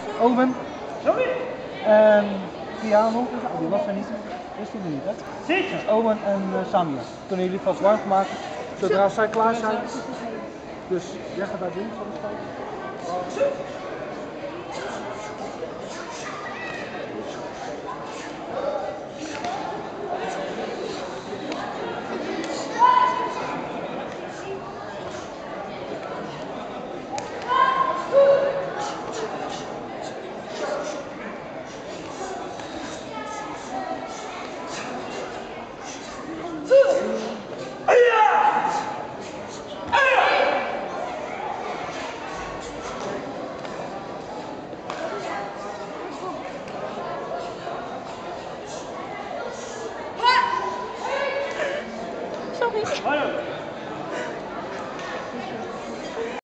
Owen en piano, die was er niet. Is die er niet, hè? Zeker. Owen en Samia. Kunnen jullie vast warm gemaakt. Zodra zij klaar zijn. Dus jij gaat daar doen, zal ik kijken.